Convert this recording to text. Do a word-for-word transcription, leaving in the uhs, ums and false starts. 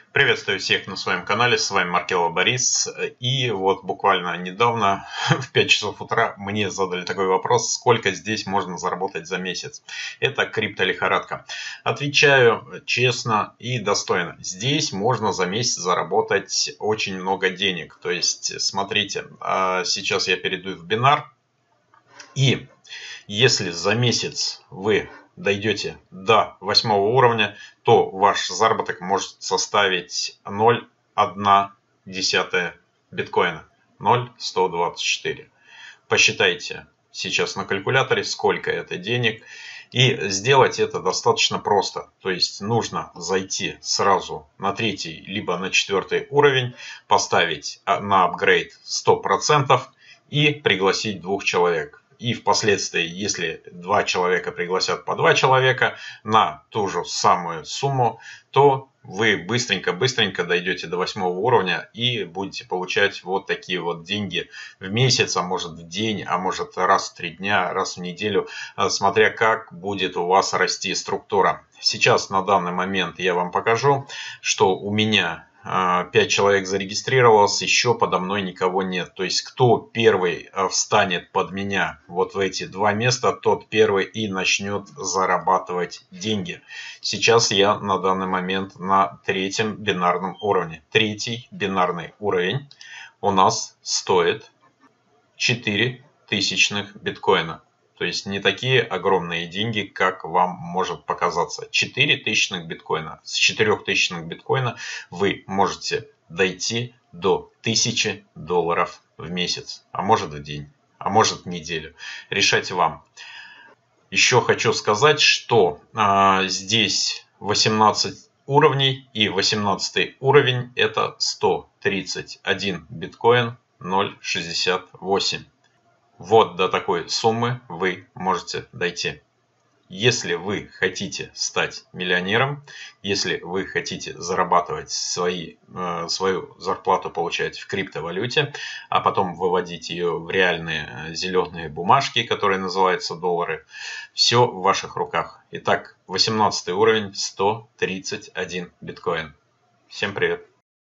Приветствую всех на своем канале, с вами Маркелов Борис. И вот буквально недавно, в пять часов утра, мне задали такой вопрос, сколько здесь можно заработать за месяц. Это криптолихорадка. Отвечаю честно и достойно. Здесь можно за месяц заработать очень много денег. То есть, смотрите, сейчас я перейду в бинар. И если за месяц вы дойдете до восьмого уровня, то ваш заработок может составить ноль целых одна десятая биткоина. ноль целых сто двадцать четыре. Посчитайте сейчас на калькуляторе, сколько это денег. И сделать это достаточно просто. То есть нужно зайти сразу на третий либо на четвертый уровень, поставить на апгрейд сто процентов и пригласить двух человек. И впоследствии, если два человека пригласят по два человека на ту же самую сумму, то вы быстренько-быстренько дойдете до восьмого уровня и будете получать вот такие вот деньги в месяц, а может в день, а может раз в три дня, раз в неделю, смотря как будет у вас расти структура. Сейчас на данный момент я вам покажу, что у меня пять человек зарегистрировалось, еще подо мной никого нет. То есть, кто первый встанет под меня вот в эти два места, тот первый и начнет зарабатывать деньги. Сейчас я на данный момент на третьем бинарном уровне. Третий бинарный уровень у нас стоит четыре тысячных биткоина. То есть не такие огромные деньги, как вам может показаться. четыре тысячных биткоина. С четырёх тысячных биткоина вы можете дойти до тысячи долларов в месяц. А может в день, а может в неделю. Решать вам. Еще хочу сказать, что а, здесь восемнадцать уровней. И восемнадцатый уровень это сто тридцать один биткоин ноль целых шестьдесят восемь. Вот до такой суммы вы можете дойти. Если вы хотите стать миллионером, если вы хотите зарабатывать свои, э, свою зарплату, получать в криптовалюте, а потом выводить ее в реальные зеленые бумажки, которые называются доллары, все в ваших руках. Итак, восемнадцатый уровень, сто тридцать один биткоин. Всем привет!